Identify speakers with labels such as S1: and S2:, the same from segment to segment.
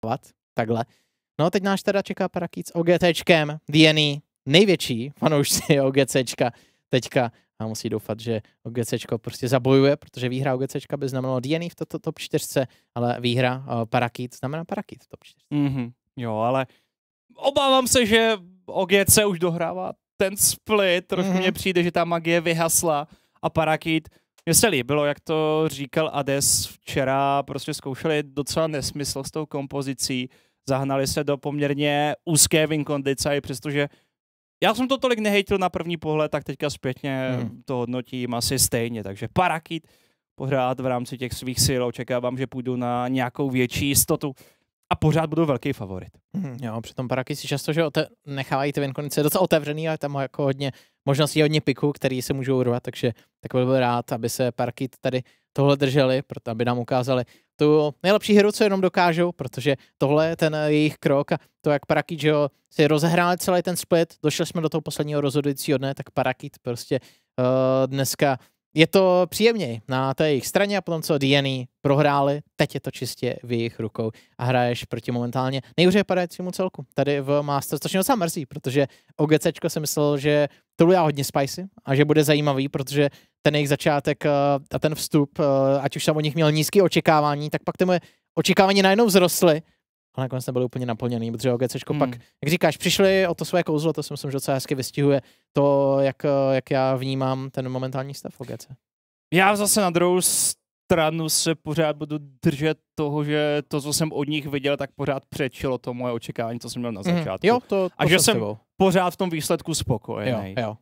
S1: takhle. No teď nás teda čeká Parakeet s OGCčkem, DNA, největší fanoušci OGCčka teďka a musí doufat, že OGCčko prostě zabojuje, protože výhra OGCčka by znamenalo DNA v top 4, ale výhra Parakeet znamená Parakeet v top 4.
S2: Jo, ale obávám se, že OGC už dohrává ten split, trošku mně přijde, že ta magie vyhasla a Parakeet, mně se líbilo, jak to říkal Ades včera, prostě zkoušeli docela nesmysl s tou kompozicí, zahnali se do poměrně úzké win kondice, přestože já jsem to tolik nehejtil na první pohled, tak teďka zpětně to hodnotím asi stejně, takže Parakeet pořád v rámci těch svých sil očekávám, že půjdu na nějakou větší jistotu a pořád budou velký favorit.
S1: Jo, přitom Parakeet si často, že nechávají ty win kondice docela otevřený, ale tam jako hodně možností, hodně piků, který se můžou urvat, takže tak byl rád, aby se Parakeet tady tohle drželi, proto aby nám ukázali tu nejlepší hru, co jenom dokážou, protože tohle je ten jejich krok a to, jak Parakeet, že jo, si rozehráli celý ten split, došli jsme do toho posledního rozhodujícího dne, tak Parakeet prostě dneska je to příjemněji na té jejich straně a potom co DNA prohráli, teď je to čistě v jejich rukou a hraješ proti momentálně nejhůře padajícímu celku. Tady v Masters, což mě docela mrzí, protože OGCčko si myslel, že to bude hodně spicy a že bude zajímavý, protože ten jejich začátek a ten vstup, ať už jsem od nich měl nízké očekávání, tak pak ty moje očekávání najednou vzrostly, ale nakonec nebyly úplně naplněný, protože OGCčko pak, jak říkáš, přišli o to své kouzlo, to si myslím, že docela hezky vystihuje to, jak já vnímám ten momentální stav OGC.
S2: Já zase na druhou stranu se pořád budu držet toho, že to, co jsem od nich viděl, tak pořád předčilo to moje očekávání, co jsem měl na začátku.
S1: Jo, to
S2: a že jsem pořád v tom výsledku spokojený.
S1: Jo.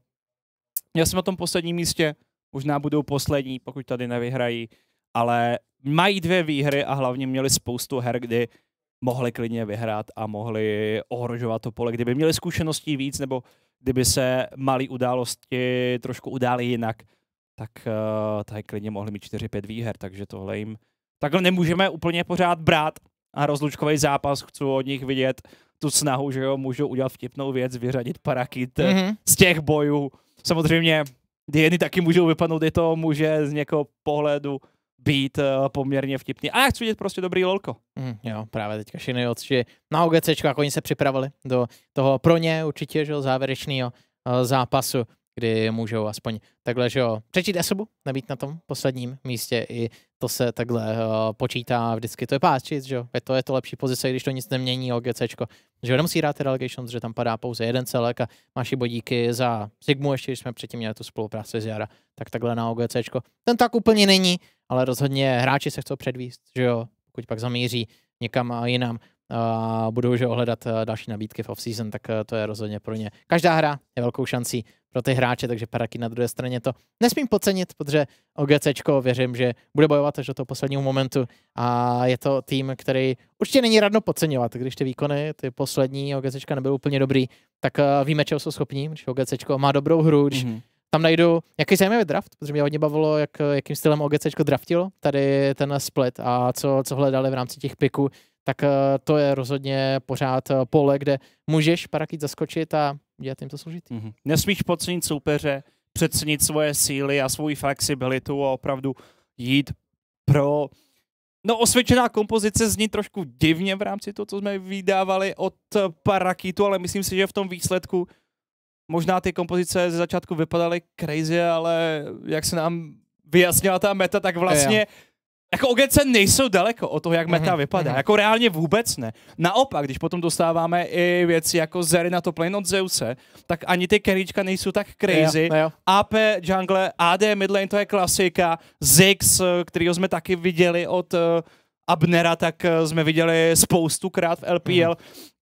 S2: Já jsem na tom posledním místě, možná budou poslední, pokud tady nevyhrají, ale mají 2 výhry a hlavně měli spoustu her, kdy mohli klidně vyhrát a mohli ohrožovat to pole, kdyby měli zkušeností víc, nebo kdyby se malé události trošku udály jinak, tak tady klidně mohli mít 4-5 výher, takže tohle jim takhle nemůžeme úplně pořád brát a rozlučkový zápas chci od nich vidět tu snahu, že jo, můžou udělat vtipnou věc, vyřadit Parakeet z těch bojů. Samozřejmě DNA taky můžou vypadnout, i to může z někoho pohledu být poměrně vtipný. A já chci vidět prostě dobrý lolko.
S1: Jo, právě teďka všechny oči na OGCčko, jako oni se připravili do toho pro ně určitě, že jo, závěrečného zápasu, kdy můžou aspoň takhle, že jo, přečít esobu, nebýt na tom posledním místě, i to se takhle počítá vždycky, to je páčit, že jo, je to lepší pozice, když to nic nemění OGCčko, že jo, nemusí hrát relegations, že tam padá pouze jeden celek a máš i bodíky za Sigmu, ještě když jsme předtím měli tu spolupráci s Jara, tak takhle na OGCčko, ten tak úplně není, ale rozhodně hráči se chcou předvíst, že jo, pokud pak zamíří někam jinam, budou že ohledat další nabídky v off-season, tak to je rozhodně pro ně. Každá hra je velkou šancí pro ty hráče, takže Parakeet na druhé straně to nesmím podcenit, protože OGCčko věřím, že bude bojovat až do toho posledního momentu a je to tým, který určitě není radno podceňovat, když ty výkony, ty poslední OGCčka nebyly úplně dobrý, tak víme, čeho jsou schopní, když OGCčko má dobrou hru, když tam najdu jaký zajímavý draft, protože mě hodně bavilo, jakým stylem OGCčko draftilo tady ten split a co hledali v rámci těch piků, tak to je rozhodně pořád pole, kde můžeš Parakeet zaskočit a dělat jim to složitý.
S2: Nesmíš podcenit soupeře, přecenit svoje síly a svoji flexibilitu a opravdu jít pro... No, osvědčená kompozice zní trošku divně v rámci toho, co jsme vydávali od Parakeetu, ale myslím si, že v tom výsledku možná ty kompozice ze začátku vypadaly crazy, ale jak se nám vyjasnila ta meta, tak vlastně jako OGC nejsou daleko od toho, jak meta vypadá. Jako reálně vůbec ne. Naopak, když potom dostáváme i věci jako Zeri na top lane od Zeuse, tak ani ty carryčka nejsou tak crazy. AP jungle, AD midlane, to je klasika. Ziggs, kterýho jsme taky viděli od Abnera, tak jsme viděli spoustukrát v LPL.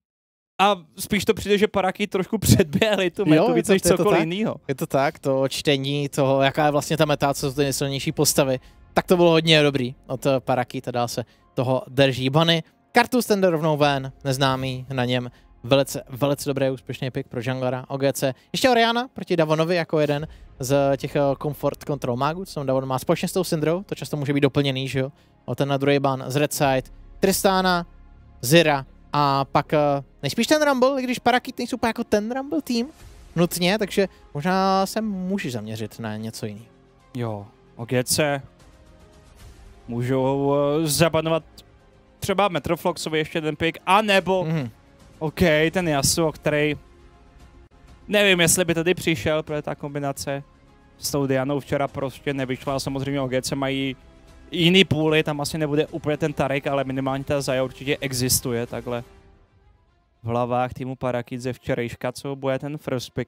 S2: A spíš to přijde, že Parakeet trošku předběhli tu metu víc než cokoliv jiného.
S1: Je to tak, to čtení toho, jaká je vlastně ta meta, co jsou ty nejsilnější postavy, tak to bylo hodně dobrý od Parakeet a dál se toho drží. Bunny, Kartus ten jde rovnou ven, neznámý na něm, velice dobrý úspěšný pick pro junglera OGC. Ještě Orianna proti Davonovi jako jeden z těch comfort control magů, co Davon má společně s tou Syndrou, to často může být doplněný, že jo? O ten na druhý ban z Red Side, Tristana, Zyra a pak nejspíš ten Rumble, když Parakeet nejsou úplně jako ten Rumble tým nutně, takže možná se můžeš zaměřit na něco jiného.
S2: Jo, OGC můžou zabanovat třeba Metrofloxovi ještě ten pick, anebo OK, ten Yasuo, který nevím, jestli by tady přišel, protože ta kombinace s tou Dianou včera prostě nevyšla. Samozřejmě OGC mají jiný půly, tam asi nebude úplně ten Tarik, ale minimálně ta Zaya určitě existuje takhle v hlavách týmu Parakit ze včerejška, co bude ten first pick.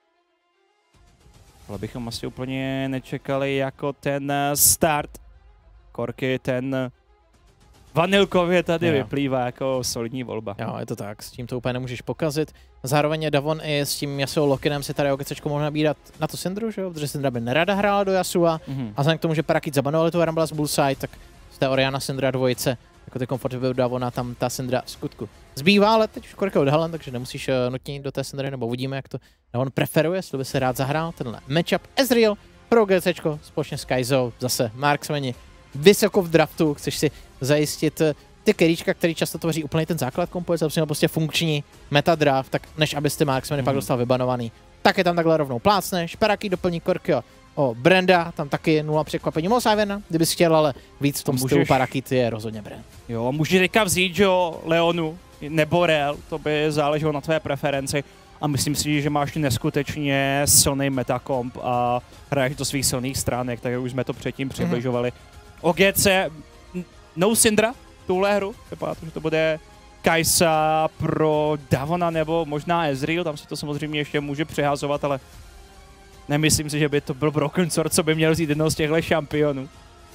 S2: Ale bychom asi úplně nečekali jako ten start. Korky, ten vanilkově tady vyplývá jako solidní volba.
S1: Jo, je to tak, s tím to úplně nemůžeš pokazit. Zároveň Davon i s tím Yasuo Lokinem si tady OGCčko mohla nabírat na tu Syndru, že jo? Protože Syndra by nerada hrála do Yasua. A vzhledem k tomu, že Parakit zabanovali tu Rumble z Bullside, tak z té Oriana Syndra dvojice, jako ty komforty Davona, tam ta Syndra skutku zbývá, ale teď už Korka odhalen, takže nemusíš nutně jít do té Syndry, nebo uvidíme, jak to Davon preferuje, jestli by se rád zahrál tenhle matchup. Ezreal pro OGCčko společně s Kaizo, zase marksmeni vysoko v draftu, chceš si zajistit ty keríčka, který často tvoří úplně ten základ kompozice, aby prostě funkční metadraft, tak než abyste marksmeny pak dostal vybanovaný. Tak je tam takhle rovnou plácneš, Parakit doplní Korkio o Branda, tam taky 0 překvapení. Mohl Ivana, kdybys chtěl, ale víc v tom stylu Parakit je rozhodně Brand.
S2: Jo, můžeš teďka vzít, že jo, Leonu nebo Rel, to by záleželo na tvé preferenci. A myslím si, že máš neskutečně silný metakomp a hraješ do svých silných stránek, tak už jsme to předtím přibližovali. OGC, no Syndra, tuhle hru, vypadá to, že to bude Kai'Sa pro Davona nebo možná Ezreal, tam si to samozřejmě ještě může přehazovat, ale nemyslím si, že by to byl Broken Sword, co by měl vzít jednoho z těchto šampionů.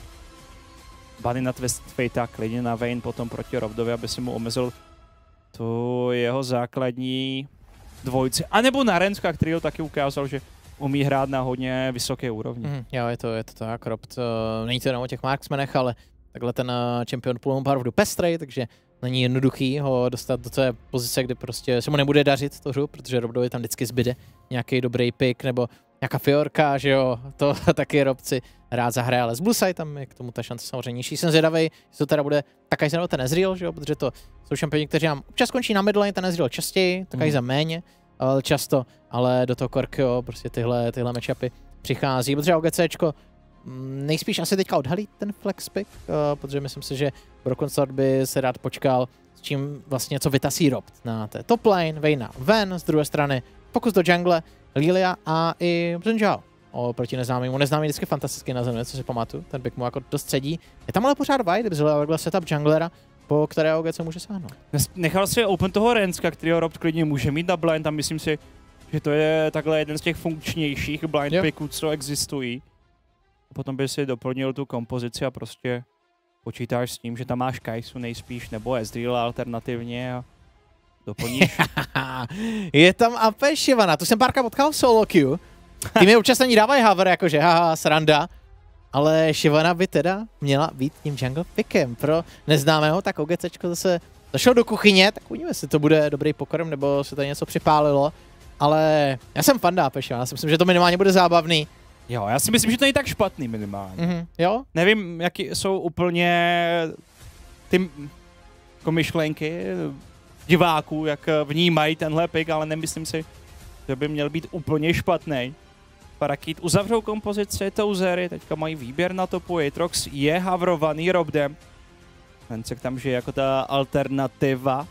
S2: Bunny na Twist Fate, klidně na Vayne potom proti Robdovi, aby si mu omezil tu jeho základní dvojici. A nebo na Renska, který ho taky ukázal, že umí hrát na hodně vysoké úrovni.
S1: Jo, je to tak, Rob. Není to jenom o těch marksmenech, ale takhle ten champion pool opravdu pestrej, takže není jednoduchý ho dostat do té pozice, kdy prostě se mu nebude dařit to hru, protože Robdovi tam vždycky zbyde nějaký dobrý pick nebo nějaká Fiorka, že jo, to taky Robci rád zahraje, ale z Blueside tam je k tomu ta šance samozřejmě nižší. Jsem zvědavej, jestli to teda bude taky nebo ten Ezreal, že jo, protože to jsou šampioni, kteří nám občas končí na midlane, ten Ezreal častěji, taky za méně často, ale do toho Korkio prostě tyhle matchupy přichází, protože OGCčko nejspíš asi teďka odhalí ten flex pick, protože myslím si, že Broken Sword by se rád počkal s čím vlastně co vytasí Rob na té top lane, Vayna ven, z druhé strany pokus do jungle, Lilia a i Zhenjiao proti neznámému. Neznámý vždycky fantasticky na zemi, co si pamatuju, ten pick mu jako dost sedí. Je tam ale pořád vibe, kdyby zvolil takhle setup junglera, po kterého OGC může sáhnout.
S2: Nechal si open toho Renska, kterýho Rob klidně může mít na blind, tam myslím si, že to je takhle jeden z těch funkčnějších blind picků, co existují. Potom by si doplnil tu kompozici a prostě počítáš s tím, že tam máš Kai'Su nejspíš, nebo Ezreal alternativně a doplníš.
S1: Je tam AP Shyvana, tu jsem párkrát potkal v solo queue. Ty mi občas ani dávají hover, jakože haha, sranda. Ale Shyvana by teda měla být tím jungle pickem pro neznámého, tak OGCčko zase zašel do kuchyně, tak uvidíme, jestli to bude dobrý pokrm, nebo se tady něco připálilo. Ale já jsem fan AP Shyvana, já si myslím, že to minimálně bude zábavný.
S2: Jo, já si myslím, že to není tak špatný minimálně.
S1: Jo?
S2: Nevím, jaký jsou úplně ty myšlenky diváků, jak vnímají tenhle pick, ale nemyslím si, že by měl být úplně špatný. Parakit uzavřou kompozici Touzery, teďka mají výběr na topu, Aatrox je havrovaný Robdem. Vencek tam žije jako ta alternativa.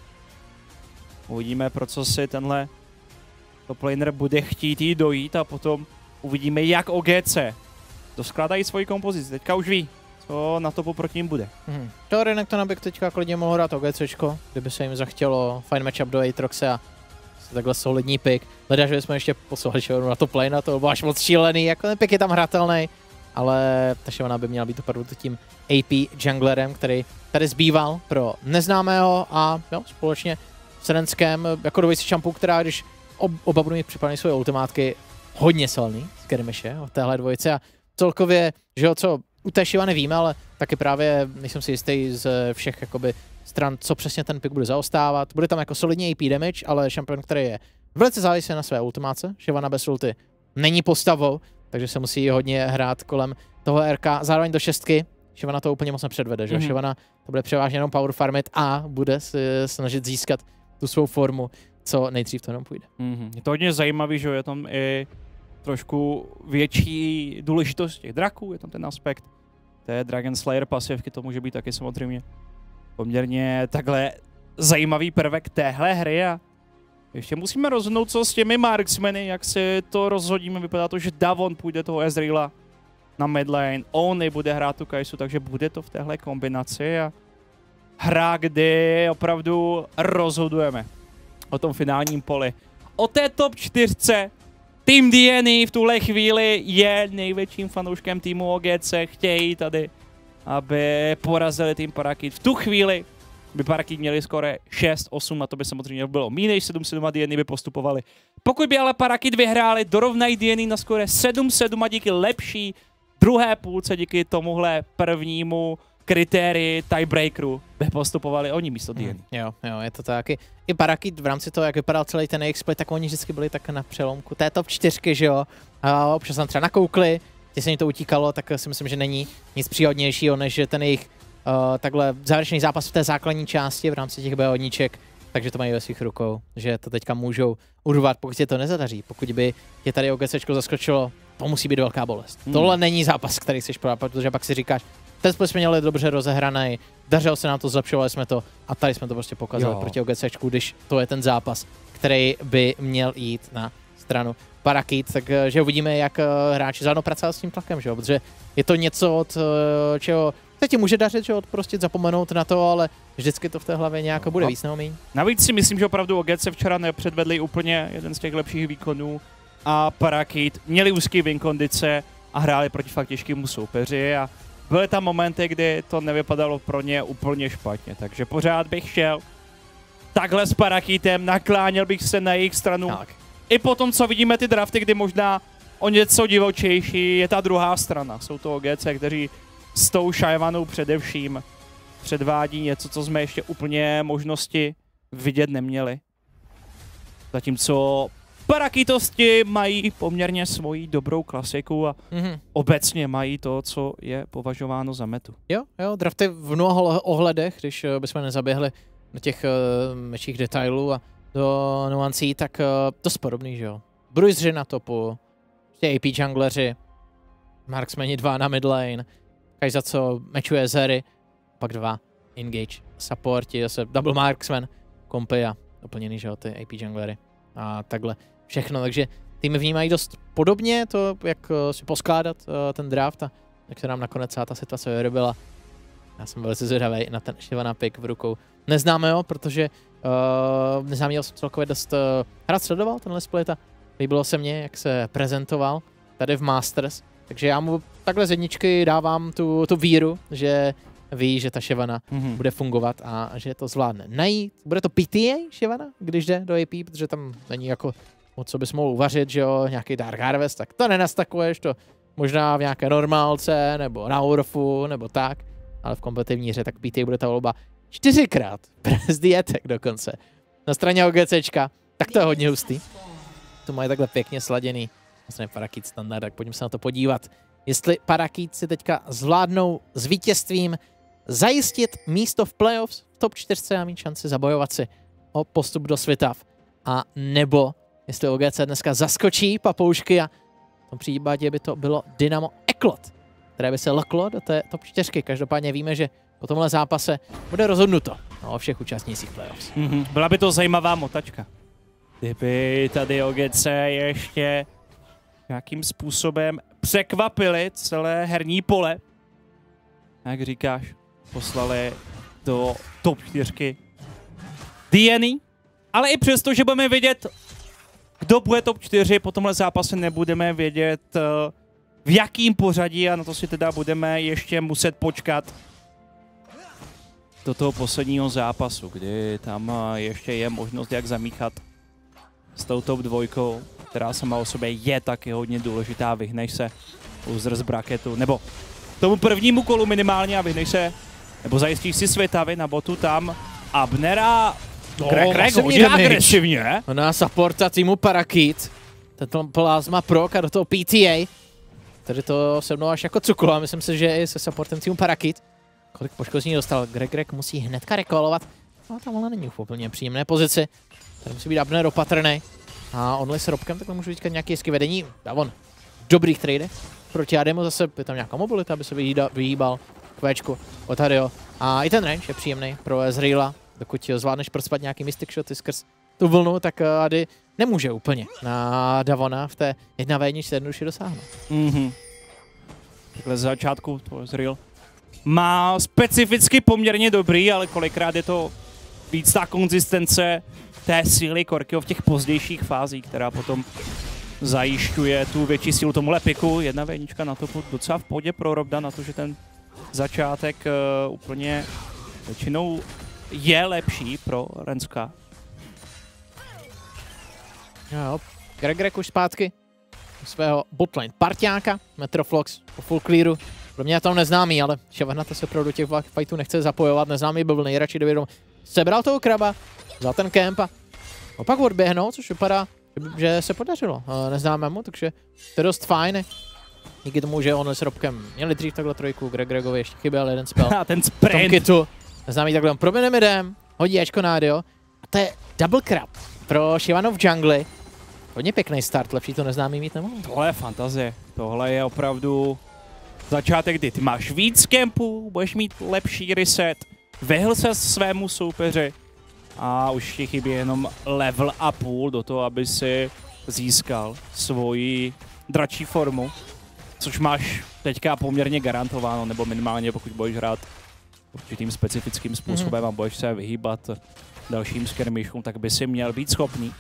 S2: Uvidíme, pro co si tenhle top laner bude chtít jí dojít a potom uvidíme, jak OGC doskládají svoji kompozici. Teďka už ví, co na topu proti ním bude.
S1: Teorinek to naběh teďka klidně mohl hrát OGCčko, kdyby se jim zachtělo fajn matchup do Aatroxe a takhle solidní pick. Hledá, že bychom ještě poslali Shyvanu na top lane, to bylo až moc šílený, jako ten pick je tam hratelný, ale ta Shyvana by měla být opravdu tím AP junglerem, který tady zbýval pro neznámého a jo, společně s Renskem jako dvojici šampů, která když oba budou mít připravené svoje ultimátky, hodně silný skirmishe od téhle dvojice a celkově, že jo, co u té Shyvany víme, ale taky právě nejsem si jistý z všech jakoby stran, co přesně ten pick bude zaostávat. Bude tam jako solidní AP damage, ale šampion, který je velice závislý na své ultimáce. Shyvana bez ulty není postavou, takže se musí hodně hrát kolem toho RK. Zároveň do šestky Shyvana to úplně moc nepředvede, že Shyvana to bude převážně jenom power farmit a bude si snažit získat tu svou formu, co nejdřív to jenom půjde.
S2: Je to hodně zajímavý, že je tam i trošku větší důležitost těch draků, je tam ten aspekt té Dragon Slayer pasivky, to může být taky samozřejmě poměrně takhle zajímavý prvek téhle hry a ještě musíme rozhodnout, co s těmi marksmeny, jak si to rozhodíme. Vypadá to, že Davon půjde toho Ezreala na midlane, Oni bude hrát tu Kai'Su, takže bude to v téhle kombinaci a hra, kdy opravdu rozhodujeme o tom finálním poli. O té top 4 tým DNA v tuhle chvíli je největším fanouškem týmu OGC, chtějí tady, aby porazili tým Parakit. V tu chvíli by Parakit měli skore 6-8, a to by samozřejmě bylo méně než 7-7 a DNA by postupovali. Pokud by ale Parakit vyhráli, dorovnají DNA na skore 7-7 a díky lepší druhé půlce, díky tomuhle prvnímu kritérii tiebreakeru by postupovali oni místo DNA.
S1: Jo, je to tak. I Parakit v rámci toho, jak vypadal celý ten jejich split, tak oni vždycky byli tak na přelomku té top 4, že jo. A občas tam třeba nakoukli, když se jim to utíkalo, tak si myslím, že není nic příhodnějšího, než ten jejich takhle závěrečný zápas v té základní části v rámci těch BOníček, takže to mají ve svých rukou, že to teďka můžou urvat, pokud se to nezadaří. Pokud by je tady OGCčko zaskočilo, to musí být velká bolest. Tohle není zápas, který chceš prodat, protože pak si říkáš, ten split jsme měli dobře rozehraný, dařilo se nám to, zlepšovali jsme to a tady jsme to prostě pokazali proti OGCčku, když to je ten zápas, který by měl jít na stranu Parakit, takže uvidíme, jak hráči zvládnou pracovat s tím tlakem, že jo? Protože je to něco, od čeho se ti může dařit, že prostě zapomenout na to, ale vždycky to v té hlavě nějak bude víc nebo míň.
S2: Navíc si myslím, že opravdu OGC včera nepředvedli úplně jeden z těch lepších výkonů a Parakit měli úzký win kondice a hráli proti fakt těžkému soupeři a byly tam momenty, kdy to nevypadalo pro ně úplně špatně, takže pořád bych šel takhle s Parakitem, nakláněl bych se na jejich stranu. Tak. I po tom, co vidíme ty drafty, kdy možná o něco divočejší je ta druhá strana. Jsou to OGC, kteří s tou Shyvanou především předvádí něco, co jsme ještě úplně možnosti vidět neměli. Zatímco Parakitosti mají poměrně svoji dobrou klasiku a obecně mají to, co je považováno za metu.
S1: Jo, drafty v mnoha ohledech, když bychom nezaběhli do těch menších detailů a do nuancí, tak dost podobný, že jo. Bruiseři na topu, AP jungleři, marksmeni 2 na midlane, Kai'Sa, co mečuje Zery, pak 2 engage supporti, zase double marksman, kompy a doplněný, že jo, ty AP junglery a takhle všechno, takže týmy vnímají dost podobně to, jak si poskládat ten draft a jak se nám nakonec celá ta situace vyrobila. Já jsem velice zvědavý na ten Shyvana pick v rukou. Neznáme ho, protože neznáme ho celkově dost rád sledoval tenhle split a líbilo se mně, jak se prezentoval tady v Masters, takže já mu takhle z jedničky dávám tu víru, že ví, že ta Shyvana bude fungovat a že to zvládne. Najít, bude to PTA Shyvana, když jde do AP, protože tam není jako moc, co bys mohl uvařit, že jo, nějaký Dark Harvest, tak to nenastakuješ, to možná v nějaké normálce, nebo na Urfu, nebo tak, ale v kompetitivní hře, tak PTA bude ta volba 4krát, press the attack dokonce. Na straně OGCčka, tak to je hodně hustý. To mají takhle pěkně sladěný. Vlastně Parakit standard, tak pojďme se na to podívat. Jestli Parakit si teďka zvládnou s vítězstvím zajistit místo v playoffs v top 4 a mít šanci zabojovat si o postup do Svitav. A nebo jestli OGC dneska zaskočí papoušky a v tom případě by to bylo Dynamo Eklot, které by se loklo do té top 4. Každopádně víme, že po tomhle zápase bude rozhodnuto o všech účastnících playoffs.
S2: Byla by to zajímavá motačka. Kdyby tady OGC ještě nějakým způsobem překvapili celé herní pole. Jak říkáš, poslali do top 4 DNA, ale i přesto, že budeme vědět, kdo bude top 4, po tomhle zápase nebudeme vědět, v jakým pořadí a na to si teda budeme ještě muset počkat do toho posledního zápasu, kdy tam ještě je možnost, jak zamíchat s tou top 2, která sama o sobě je taky hodně důležitá, vyhneš se loser z bracketu, nebo tomu prvnímu kolu minimálně a vyhneš se, nebo zajistíš si Svitavy na botu tam Abnera, Greg hodně agresivně.
S1: Na supporta týmu Parakit, ten Plasma Proc a do toho PTA, tady to se mnou až jako cuklo a myslím si, že i se supportem týmu Parakit. Kolik poškození dostal, Greg musí hnedka rekolovat, ale tam ale není v úplně příjemné pozici. Tady musí být Abner opatrný. A only s Robkem, takhle můžu říkat nějaké hezky vedení. Davon, dobrých tradech proti Ademu, zase je tam nějaká mobilita, aby se vyhýbal Kvéčku od Hario. A i ten range je příjemný pro Ezreala. Dokud zvládneš prospat nějaký Mystic Shoty skrz tu vlnu, tak Ady nemůže úplně na Davona v té 1v1 jednoduše dosáhnout.
S2: Takhle z začátku to Ezreal má specificky poměrně dobrý, ale kolikrát je to víc ta konzistence té síly Korkyho v těch pozdějších fázích, která potom zajišťuje tu větší sílu tomuhle piku. 1v1 na to docela v pohodě pro Robda, na to, že ten začátek úplně většinou je lepší pro Renska.
S1: Jo, Greg už zpátky svého botlane parťáka, Metroflox po full clearu. Pro mě je tam neznámý, ale Shyvana to se opravdu těch fightů nechce zapojovat. Neznámý byl nejradši, kdyby jenom sebral toho kraba, vzal ten camp a opak odběhnout, což vypadá, že se podařilo neznámému, takže to je dost fajn. Díky tomu, že on s Robkem měli dřív takhle trojku, Gregovi ještě chyběl jeden spell.
S2: A ten sprint.
S1: Kitu, neznámý takhle, proběhne midem, hodí Ačko na Adio a to je double crab pro Shyvanu v jungli. Hodně pěkný start, lepší to neznámý mít nemohl.
S2: Tohle je fantazie, tohle je opravdu začátek, kdy ty máš víc kempů, budeš mít lepší reset, vyhl se svému soupeři a už ti chybí jenom level a půl do toho, aby si získal svoji dračí formu, což máš teďka poměrně garantováno, nebo minimálně pokud budeš hrát určitým specifickým způsobem a budeš se vyhýbat dalším skirmishům, tak by si měl být schopný.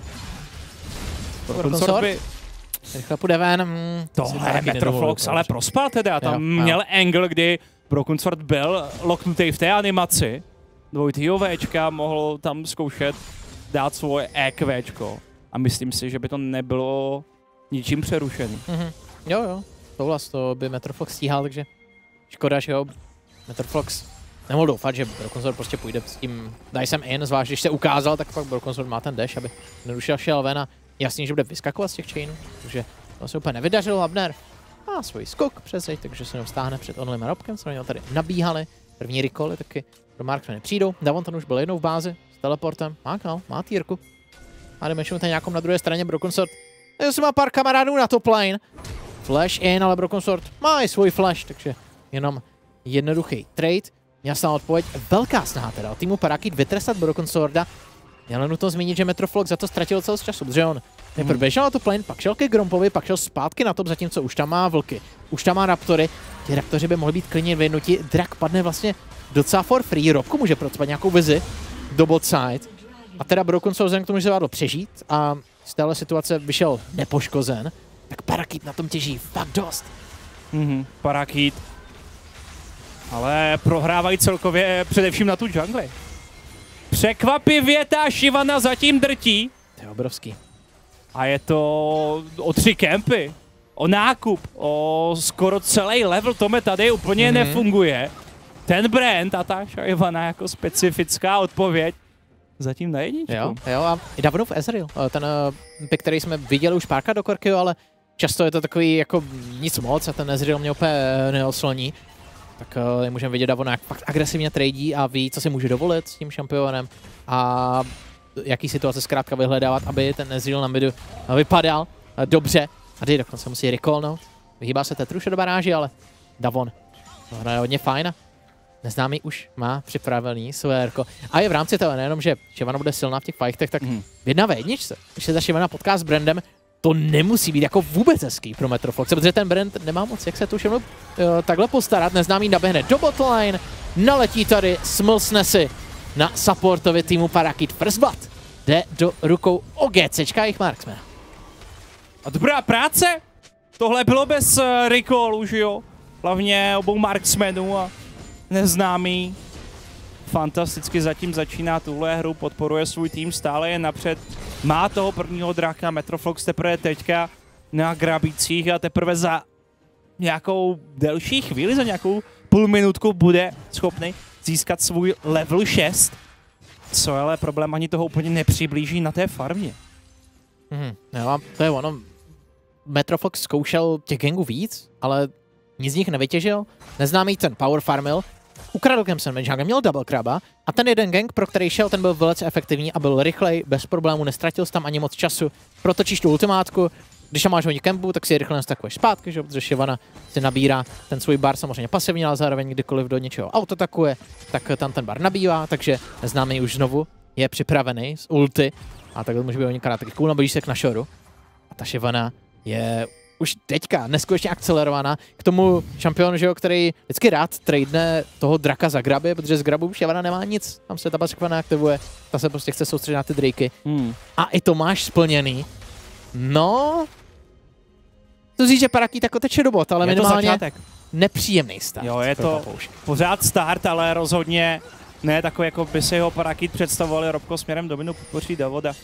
S1: Rychle půjde ven.
S2: Tohle je Metroflox, ale prospal teda. Tam měl angle, kdy Brokensword byl loknutý v té animaci. Dvojitýho Včka mohl tam zkoušet dát svoje EQčko. A myslím si, že by to nebylo ničím přerušený.
S1: Jo, souhlas, to by Metroflox stíhal, takže škoda, že jo. Metroflox nemohl doufat, že Brokensword prostě půjde s tím dicem in, zvlášť když se ukázal, tak pak Brokensword má ten dash, aby nedušel šel ven a jasně, že bude vyskakovat z těch chainů, takže to se úplně nevydařilo. Abner má svůj skok přezeď, takže se nevstáhne před Onlym a Robkem, co tady nabíhali. První recoly taky do Marksmany přijdou. Davonton už byl jednou v bázi s teleportem, má týrku. A jdeme ten nějakom na druhé straně Brokensword. Takže má pár kamarádů na top lane. Flash in, ale Brokensword má i svůj flash, takže jenom jednoduchý trade. Jasná odpověď, velká snaha teda od týmu Parakit vytrestat Brokensworda. Ale nutno zmínit, že Metroflox za to ztratil celou času, protože on nejprve běžel na top lane, pak šel ke Grompovi, pak šel zpátky na top, zatímco už tam má vlky, už tam má raptory. Ti raptoři by mohli být klidně vyjednuti, Drak padne vlastně docela for free, Robku může procpat nějakou vizi do bot side. A teda Brokensword vzhledem k tomu, že se vládlo přežít a z téhle situace vyšel nepoškozen, tak Parakit na tom těží fakt dost.
S2: Parakit. Ale prohrávají celkově především na tu jungli. Překvapivě ta Shyvana zatím drtí.
S1: To je obrovský.
S2: A je to o 3 kempy, o nákup, o skoro celý level, to tady úplně nefunguje. Ten brand a ta Shyvana jako specifická odpověď zatím na jedničku.
S1: Jo, a i Davonův Ezreal, ten pick, který jsme viděli už párkrát do Korkyho, ale často je to takový jako nic moc a ten Ezreal mě úplně neosloní. Tak můžeme vidět Davona, jak fakt agresivně tradí a ví, co si může dovolit s tím šampionem a jaký situace zkrátka vyhledávat, aby ten Ezreal na midu vypadal dobře. A ty dokonce musí recallnout. Vyhýbá se Tetruše do baráži, ale Davon to hraje hodně fajn. Neznámý už má připravený své RK. A je v rámci toho nejenom, že Shyvana bude silná v těch fightech, tak v 1v1, když se ta Shyvana potká s Brandem, to nemusí být jako vůbec hezký pro Metrofloxe, protože ten Brand nemá moc, jak se tu všechno takhle postarat. Neznámý naběhne do botline, naletí tady, smlsne si na supportovi týmu Parakit. First Blood jde do rukou OGCčka a jejich Marksmana.
S2: A dobrá práce! Tohle bylo bez recallu, že jo? Hlavně obou Marksmanů a neznámý. Fantasticky zatím začíná tuhle hru, podporuje svůj tým, stále je napřed. Má toho prvního draka, Metroflox teprve teďka na grabících a teprve za nějakou delší chvíli, za nějakou půlminutku bude schopný získat svůj level 6. Co ale problém, ani toho úplně nepřiblíží na té farmě.
S1: Jo, a to je ono. Metroflox zkoušel těch gangů víc, ale nic z nich nevytěžil. Neznámý ten power farmil. Ukradl Kemsen Manjanga, měl double kraba a ten jeden gang, pro který šel, ten byl velice efektivní a byl rychlej, bez problémů, nestratil jsi tam ani moc času. Protočíš tu ultimátku, když tam máš hodně kempu, tak si rychle nastakuješ zpátky, že? Protože Shyvana si nabírá ten svůj bar samozřejmě pasivně, ale zároveň kdykoliv do něčeho autotakuje, tak tam ten bar nabývá, takže Neznámý už znovu je připravený z ulty a takhle může být hodněkrát taky cool, nabojíš se k Nashoru. A ta Shyvana je už teďka neskutečně akcelerovaná k tomu šampionu, že jo, který vždycky rád tradene toho draka za graby, protože z grabu Shyvana nemá nic, tam se ta baskva neaktivuje, ta se prostě chce soustředit na ty drakey. A i to máš splněný. No, to říct, že Parakýt jako teče do bot, ale minimálně nepříjemný start.
S2: Jo, je to pořád start, ale rozhodně ne takový, jako by si ho Parakýt představovali. Robko směrem do minu podpoří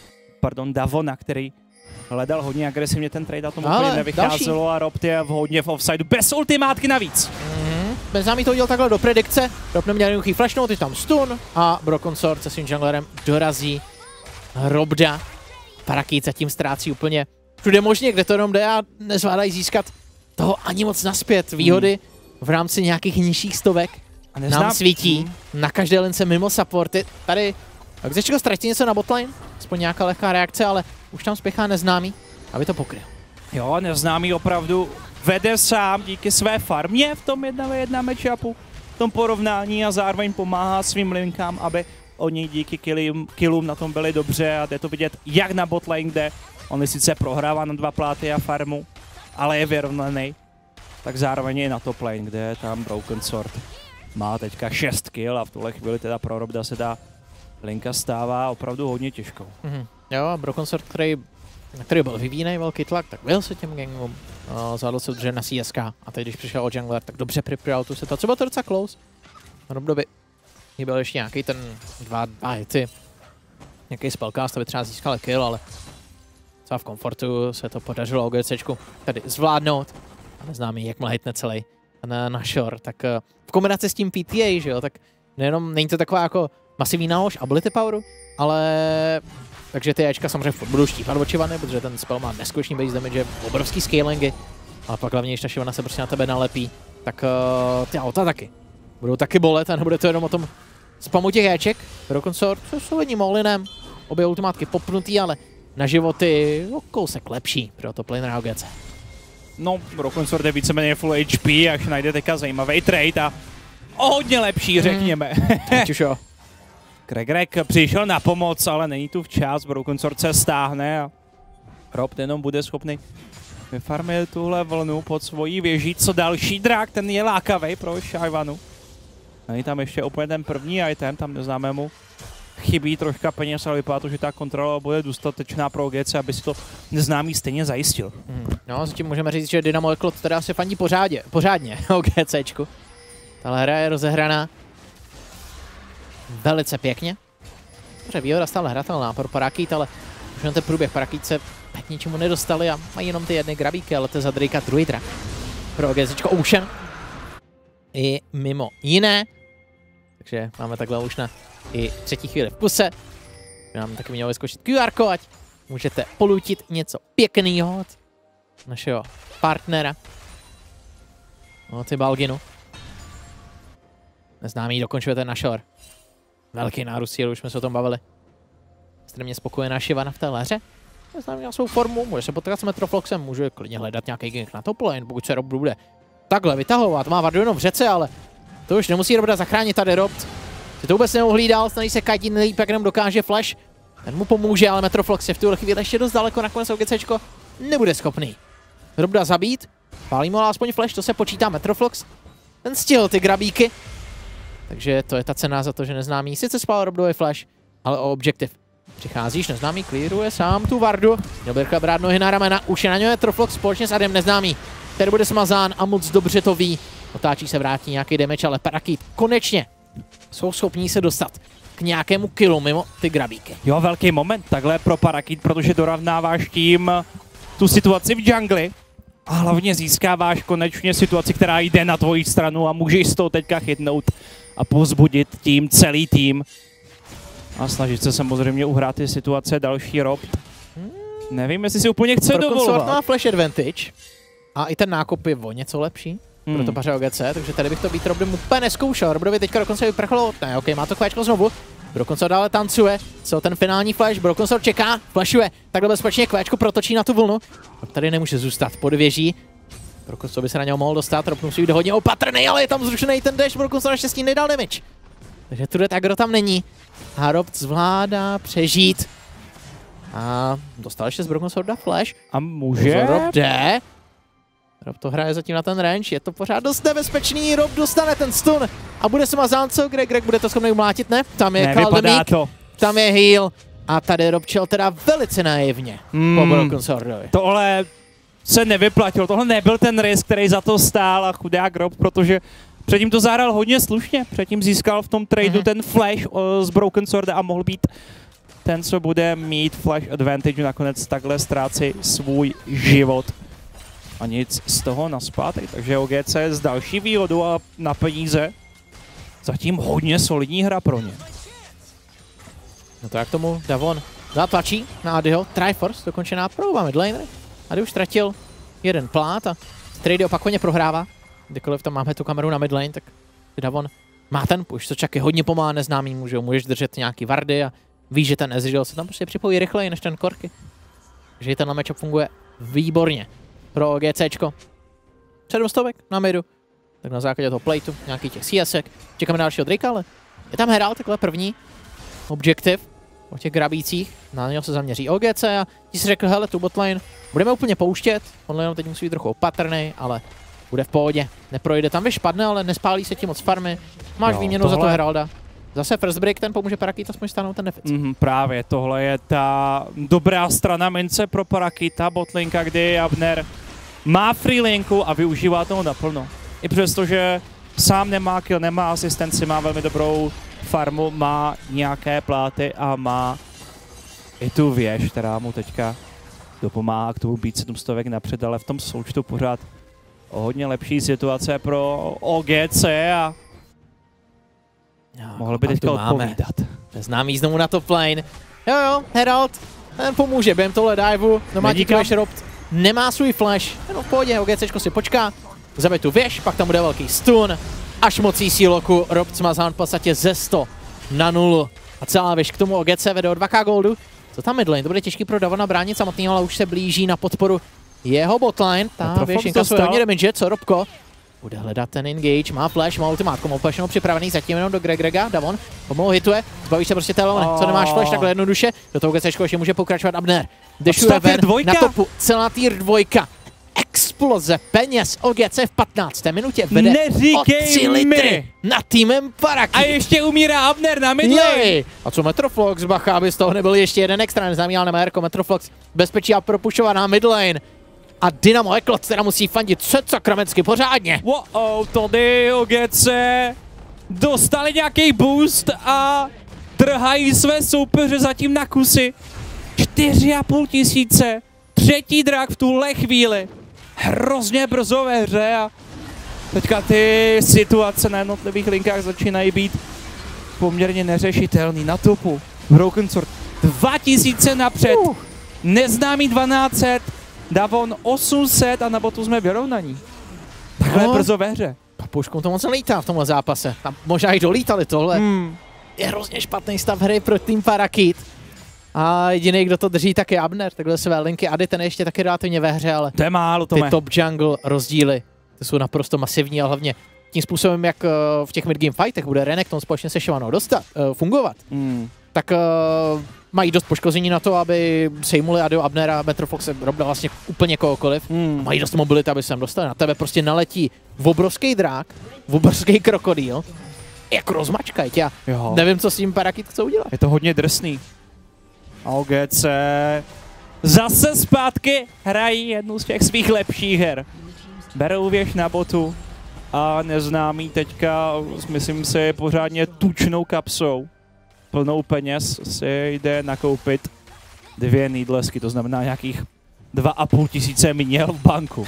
S2: Davona, který hledal hodně agresivně ten trade a tomu úplně nevycházelo a Rob je hodně v offsideu, bez ultimátky navíc.
S1: Neznámý to udělal takhle do predikce, Rob neměl jednoduchý flashnout, teď tam stun a Brokonsort se svým junglerem dorazí Robda. Parakýt zatím ztrácí úplně všude možně, kde to jenom jde a nezvládají získat toho ani moc naspět. Výhody v rámci nějakých nižších stovek nám svítí na každé lince mimo supporty. Tady Gzečko ztratí něco na botlane, aspoň nějaká lehká reakce, ale už tam spěchá Neznámý, aby to pokryl.
S2: Jo, Neznámý opravdu vede sám díky své farmě v tom 1v1 matchupu, v tom porovnání a zároveň pomáhá svým linkám, aby oni díky killům na tom byli dobře a jde to vidět jak na botlane, kde on sice prohrává na 2 pláty a farmu, ale je vyrovnaný, tak zároveň je na top lane, kde tam Brokonsort má teďka 6 kill a v tuhle chvíli teda pro Robda se dá linka stává opravdu hodně těžkou.
S1: Jo, a Brokonsort, který byl vyvíjený velký tlak, tak byl se těm gangům, zvládl se udržet na CSK a teď když přišel od jungler, tak dobře připravil tu situaci, bylo to docela close. Robdovi byl ještě nějaký ten 2 hity, nějaký spellcast, aby třeba získal kill, ale třeba v komfortu se to podařilo OGCčku tady zvládnout. A Neznámý, jakmile hitne celý na shore, tak v kombinaci s tím PTA, že jo, tak nejenom není to taková jako masivní nálož ability poweru, ale takže ty Ečka samozřejmě budou štípat od Shyvany, protože ten spell má neskutečný base damage, obrovský scalingy, ale pak hlavně, když ta Shyvana se prostě na tebe nalepí, tak ty auta taky budou taky bolet a nebude to jenom o tom spamu těch Eček. Brokonsort s solidním all-inem, obě ultimátky popnutý, ale na životy kousek lepší pro top lanera OGC.
S2: No, Brokonsort je víceméně full HP, až najde teďka zajímavý trade a hodně lepší, řekněme.
S1: Teď už jo.
S2: Greg přišel na pomoc, ale není tu včas, Brokonsort se stáhne a Rob jenom bude schopný vyfarmit tuhle vlnu pod svojí věží. Co další drak, ten je lákavý pro Shyvanu. Není tam ještě úplně ten první item, tam Neznámému chybí troška peněz, ale vypadá to, že ta kontrola bude dostatečná pro OGC, aby si to Neznámý stejně zajistil.
S1: No, zatím můžeme říct, že Dynamo Eklot teda se fandí pořádně OGCčku. Tahle hra je rozehraná velice pěkně. Dobře, výhoda stále hratelná pro Parakýt, ale už na ten průběh Parakýt se tak ničemu nedostali a mají jenom ty jedny grabíky, ale to je za Drakea druhý drak. Pro OGCčko Ocean. I mimo jiné. Takže máme takhle už na i třetí chvíli v kuse. Nám taky mělo vyskočit QR kód, ať můžete polutit něco pěknýho od našeho partnera. No, ty Balginu. Neznámý dokončuje ten Nashor. Velký nárůst sílu, už jsme se o tom bavili. Extrémně spokojená Shyvana v té hře. Neznámý na svou formu, může se potkat s Metrofloxem, může klidně hledat nějaký gank na top lane, pokud se Rob bude takhle vytahovat. Má Vardu jenom v řece, ale to už nemusí Robda zachránit tady Rob. Si to vůbec neuhlídal, snaží se kajtit nejlíp, jak jenom dokáže flash. Ten mu pomůže, ale Metroflox je v tuhle chvíli ještě dost daleko, nakonec OGCčko nebude schopný Robda zabít. Pálí mu ale aspoň flash, to se počítá Metroflox. Ten stihl ty grabíky. Takže to je ta cena za to, že Neznámý sice spál Robdový flash, ale o objektiv přicházíš, Neznámý clearuje sám tu Vardu. Měl by rychle brát nohy na ramena, už je na něj Metroflox společně s Adem. Neznámý, který bude smazán a moc dobře to ví. Otáčí se, vrátí nějaký damage, ale Parakýt konečně jsou schopní se dostat k nějakému killu mimo ty grabíky.
S2: Jo, velký moment takhle pro Parakýt, protože dorovnáváš tím tu situaci v džungli a hlavně získáváš konečně situaci, která jde na tvoji stranu a můžeš z toho teďka chytnout a pozbudit tím celý tým a snažit se samozřejmě uhrát ty situace. Další Rob. Nevím, jestli si úplně chce dovolovat.
S1: Má flash advantage a i ten nákup je o něco lepší. Pro to paře OGC, takže tady bych to být Robdem úplně neskoušel. Robdovi teďka dokonce vyprchlo, ne, ok, má to kvéčko znovu. Brokonsor dále tancuje, co ten finální flash, Brokonsor čeká, flashuje, takhle bezpečně kvéčko protočí na tu vlnu. Tady nemůže zůstat pod věží. Brokonsor by se na něho mohl dostat, Rob musí být hodně opatrný, ale je tam zrušený ten dash, Brokonsor naštěstí nedal damage. Takže turret aggro tam není. A Rob zvládá přežít. A dostal ještě z Brokonsorda flash.
S2: A může?
S1: Rob jde. Rob to hraje zatím na ten range, je to pořád dost nebezpečný, Rob dostane ten stun a bude smazán, co? Greg bude to schopný umlátit, ne? Tam je Kaldemík, tam je heal a tady Rob čel teda velice naivně po Brokonsordovi.
S2: Tohle se nevyplatil, tohle nebyl ten risk, který za to stál a chudák Rob, protože předtím to zahrál hodně slušně, předtím získal v tom tradu ten flash z Brokensorda a mohl být ten, co bude mít flash advantage, nakonec takhle ztrácí svůj život. A nic z toho naspátek, takže OGC z další výhodu a na peníze zatím hodně solidní hra pro ně.
S1: No to jak tomu Davon zatlačí na Adyho, Triforce, dokončená proba midlaner. Ady už ztratil jeden plát a trady opakovaně prohrává. Kdykoliv tam máme tu kameru na midlane, tak Davon má ten push, co čaky hodně pomáhá neznámým, že můžeš držet nějaký vardy a víš, že ten Ezreal se tam prostě připojí rychleji než ten Corki. Takže tenhle matchup funguje výborně pro OGCčko. 700 na midu, tak na základě toho plateu, nějaký těch CSek. Čekáme na dalšího Drakea, ale je tam Herald, takhle první objektiv o těch grabících. Na něho se zaměří OGC a ti si řekl, hele, tu botlane budeme úplně pouštět. On jenom teď musí být trochu opatrný, ale bude v pohodě. Neprojde tam, vyšpadne, ale nespálí se ti moc farmy. Máš výměnu za to Heralda. Zase first break, ten pomůže Parakit aspoň stáhnout ten deficit.
S2: Právě tohle je ta dobrá strana mince pro Parakita, botlinka, kdy Abner má free linku a využívá toho naplno. I přesto, že sám nemá kill, nemá asistenci, má velmi dobrou farmu, má nějaké pláty a má i tu věž, která mu teďka dopomáhá k tomu být 700 napřed, ale v tom součtu pořád o hodně lepší situace pro OGC a mohl by teďka odpovídat.
S1: Známý znovu na top lane. Jo, Herald, ten pomůže během tohle diveu. Domácí Clash Rob nemá svůj flash, jenom v pohodě, OGCčko si počká, zabije tu věž, pak tam bude velký stun. Až mocí síloku Rob smazán v podstatě ze 100 na 0. A celá věž k tomu OGC vede o 2k goldu. Co tam midlane? To bude těžký pro Davona bránit samotného, ale už se blíží na podporu jeho botline. Ta věž inkasuje hodně damage, co Robko? Bude hledat ten engage, má flash, má ultimátku, má úplně připravený zatím jenom do Grega. Davon pomalu hituje, zbaví se prostě té lone. Co nemáš flash, takhle jednoduše, do toho GCčko ještě může pokračovat Abner. Dešuje ven na topu, celá tier 2. Exploze peněz, OGC v 15. minutě vede o 3 litry nad týmem Parakit.
S2: A ještě umírá Abner na midlane.
S1: A co Metroflox, bacha, aby z toho nebyl ještě jeden extra, neznámý, ale nemá jako Metroflox bezpečí a propušovaná midlane. A Dynamo Eklot teda musí fandit sakramensky pořádně.
S2: Wow, tady OGC dostali nějaký boost a trhají své soupeře zatím na kusy. 4,5 tisíce, třetí drak v tuhle chvíli. Hrozně brzo ve hře a teďka ty situace na jednotlivých linkách začínají být poměrně neřešitelný. Na topu Brokensword 2000 napřed, neznámý 1200, Davon 800 a na botu jsme vyrovnaní. Takhle brzo ve hře.
S1: Papuškou to moc nelítá v tomhle zápase. Tam možná i dolítali tohle. Je hrozně špatný stav hry pro tým Parakit. A jediný, kdo to drží, tak je Abner. Takhle své linky. Ady ten je ještě taky relativně ve hře, ale
S2: to je málo,
S1: ty top jungle rozdíly, ty jsou naprosto masivní a hlavně tím způsobem, jak v těch midgame fightech bude Renekton společně se Shyvanou fungovat, tak mají dost poškození na to, aby sejmuli Adio, Abnera, Metrofloxe, Robda vlastně úplně kohokoliv. Mají dost mobility, aby sem dostali. Na tebe prostě naletí obrovský drák, obrovský krokodýl, jako rozmačkaj tě. Nevím, co s tím Parakit chce udělat.
S2: Je to hodně drsný. OGC zase zpátky hrají jednu z těch svých lepších her. Berou věž na botu a neznámý teďka, myslím si, pořádně tučnou kapsou. Plnou peněz si jde nakoupit 2 needlessky, to znamená nějakých 2,5 tisíce měl v banku.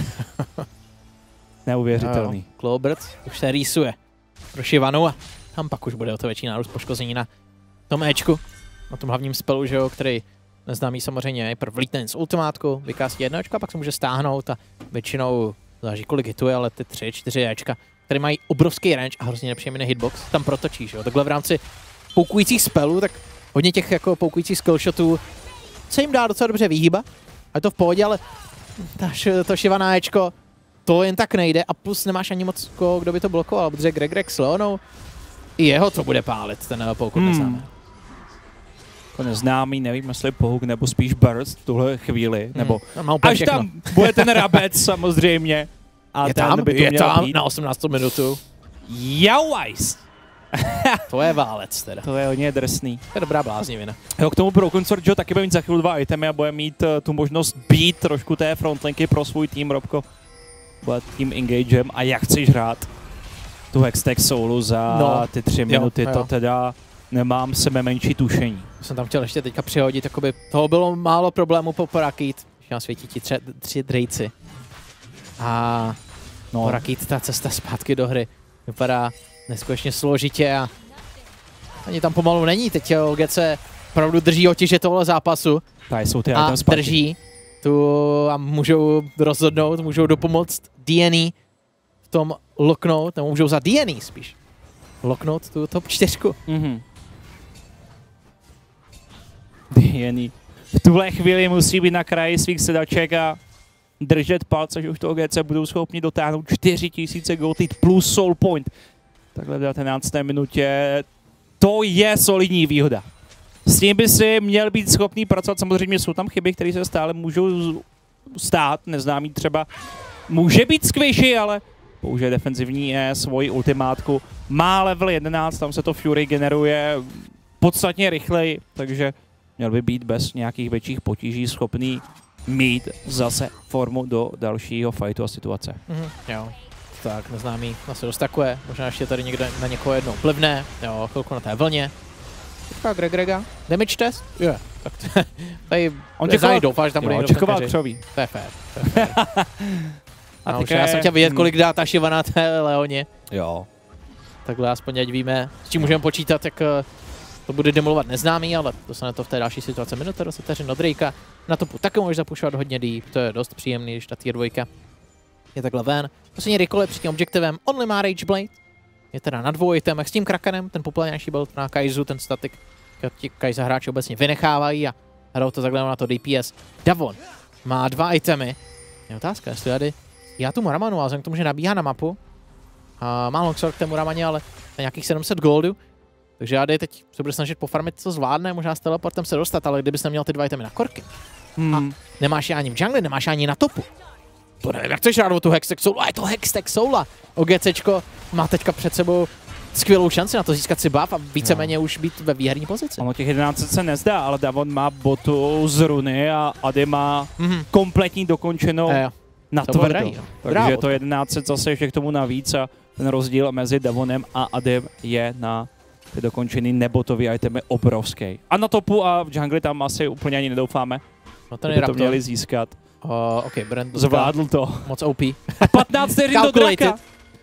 S2: Neuvěřitelný.
S1: Cloubert už se rýsuje pro Shivanu a tam pak už bude o to větší nárůst poškození na tom Ečku. Na tom hlavním spelu, že jo, který neznámý samozřejmě nejprve vlítne z ultimátku, vykásí 1 Ečka, pak se může stáhnout a většinou záleží kolik hituje, ale ty 3, 4 Ečka, které mají obrovský range a hrozně nepříjemný hitbox, tam protočí, že jo. Takhle v rámci poukujících spelů, tak hodně těch jako poukujících skillshotů se jim dá docela dobře vyhýbat. A je to v pohodě, ale to Shyvana Ečko, to jen tak nejde a plus nemáš ani moc kdo by to blokoval, protože Greg s Leonou, i jeho to bude pálit, ten pokud neznáme.
S2: Jako neznámý, nevím, jestli Pohuk nebo spíš Burst v tuhle chvíli, nebo až
S1: všechno.
S2: tam bude ten Rabec samozřejmě. A
S1: je tam,
S2: by to
S1: je tam
S2: být
S1: na 18. minutu.
S2: Jauajs!
S1: To je válec teda.
S2: To je hodně drsný.
S1: To je dobrá bláznivina.
S2: Jo, k tomu Pro Consort Joe taky bude mít za chvíli 2 itemy a bude mít tu možnost být trošku té frontlinky pro svůj tým, Robko. Bude tím engagem a jak chceš hrát tu Hextech Soulu za ty 3 minuty, to teda nemám sebe menší tušení.
S1: Jsem tam chtěl ještě teďka přihodit, jakoby toho bylo málo problémů po Parakit, když nám svítí ti 3 drejci. A Parakit, ta cesta zpátky do hry vypadá neskutečně složitě a ani tam pomalu není. Teď OGC opravdu drží otěže tohle zápasu.
S2: Tady jsou ty
S1: a drží tu a můžou rozhodnout, můžou dopomoct DNE v tom loknout, nebo můžou za DNE spíš loknout tu top 4.
S2: DNE v tuhle chvíli musí být na kraji svých sedaček a držet palce, že už to OGC budou schopni dotáhnout 4000 gold plus soul point. Takhle v 19. minutě to je solidní výhoda. S tím by si měl být schopný pracovat, samozřejmě jsou tam chyby, které se stále můžou stát, neznámý třeba může být squishy, ale použije defenzivní svoji ultimátku. Má level 11, tam se to Fury generuje podstatně rychleji, takže měl by být bez nějakých větších potíží schopný mít zase formu do dalšího fightu a situace.
S1: Jo. Tak, neznámý asi dostakuje, možná ještě tady někde na někoho jednou plivne, jo, chvilku na té vlně. Teďka Grega, damage test? Jo, tak tady
S2: on
S1: doufá, že tam bude někdo
S2: čekoval křoví.
S1: To je fér. A no, já jsem chtěl vidět, kolik dá ta Shyvana té Leoně.
S2: Jo.
S1: Takhle aspoň ať víme, s čím můžeme počítat, jak to bude demolovat neznámý, ale dostane to v té další situaci. Minuta do vteřin od Drakea. Na topu taky můžeš zapušovat hodně deep, to je dost příjemný, když ta tier 2 je takhle ven. Poslední recall před tím objektivem, only má Rage Blade. Je teda na 2 itemech s tím Krakenem, ten populárnější build na Kaizu, ten statik, ti Kaiza hráči obecně vynechávají a hrajou to takhle na to DPS. Davon má 2 itemy. Je otázka, jestli tady já tu Muramanu, ale k tomu, že nabíhá na mapu. A má longsword k té Muramaně, ale na nějakých 700 goldu. Takže já teď se bude snažit pofarmit, co zvládne, možná s teleportem se dostat, ale kdybys neměl ty 2 itemy na korky. A nemáš je ani v jungli, nemáš je ani na topu. To nevím, jak chceš rád o tu Hextech Soul, a je to Hextech Soula. OGCčko má teďka před sebou skvělou šanci na to získat si buff a víceméně už být ve výherní pozici.
S2: Ono těch 11 se nezdá, ale Davon má botu z runy a Ady má kompletní dokončenou na tvrdo. Takže to 11 zase ještě k tomu navíc a ten rozdíl mezi Davonem a Adem je na ty dokončený nebotový itemy obrovský. A na topu a v jungli tam asi úplně ani nedoufáme, že to měli získat.
S1: Okay, Brand
S2: zvládl to.
S1: Moc OP.
S2: A 15 vteřin do draka.